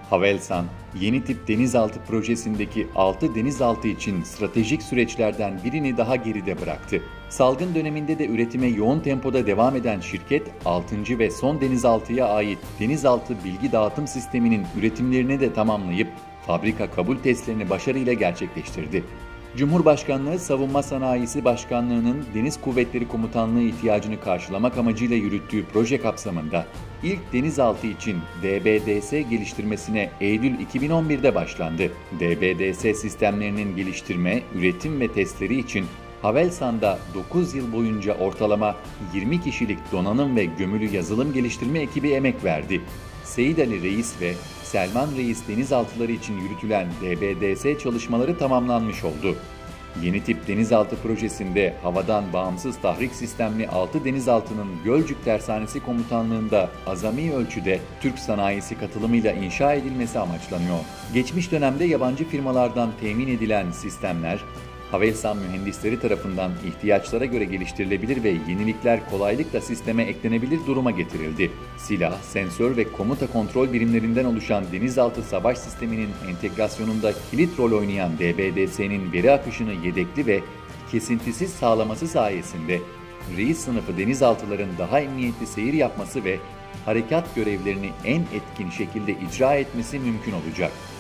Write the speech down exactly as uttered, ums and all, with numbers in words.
Havelsan, yeni tip denizaltı projesindeki altı denizaltı için stratejik süreçlerden birini daha geride bıraktı. Salgın döneminde de üretime yoğun tempoda devam eden şirket, altıncı ve son denizaltıya ait denizaltı bilgi dağıtım sisteminin üretimlerini de tamamlayıp fabrika kabul testlerini başarıyla gerçekleştirdi. Cumhurbaşkanlığı Savunma Sanayisi Başkanlığı'nın Deniz Kuvvetleri Komutanlığı ihtiyacını karşılamak amacıyla yürüttüğü proje kapsamında ilk denizaltı için D B D S geliştirmesine Eylül iki bin on bir'de başlandı. D B D S sistemlerinin geliştirme, üretim ve testleri için Havelsan'da dokuz yıl boyunca ortalama yirmi kişilik donanım ve gömülü yazılım geliştirme ekibi emek verdi. Seyit Ali Reis ve Selman Reis denizaltıları için yürütülen D B D S çalışmaları tamamlanmış oldu. Yeni tip denizaltı projesinde havadan bağımsız tahrik sistemli altı denizaltının Gölcük Tersanesi Komutanlığı'nda azami ölçüde Türk sanayisi katılımıyla inşa edilmesi amaçlanıyor. Geçmiş dönemde yabancı firmalardan temin edilen sistemler, Havelsan mühendisleri tarafından ihtiyaçlara göre geliştirilebilir ve yenilikler kolaylıkla sisteme eklenebilir duruma getirildi. Silah, sensör ve komuta kontrol birimlerinden oluşan denizaltı savaş sisteminin entegrasyonunda kilit rol oynayan D B D S'nin veri akışını yedekli ve kesintisiz sağlaması sayesinde Reis sınıfı denizaltıların daha emniyetli seyir yapması ve harekat görevlerini en etkin şekilde icra etmesi mümkün olacak.